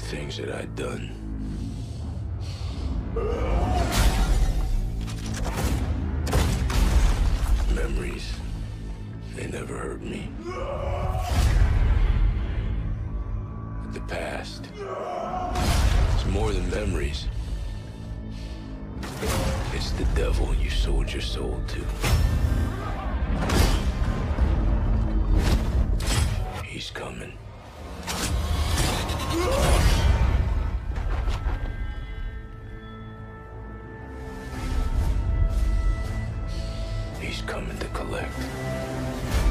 things that I'd done. Memories, they never hurt me. But the past, it's more than memories. It's the devil you sold your soul to. He's coming. He's coming to collect.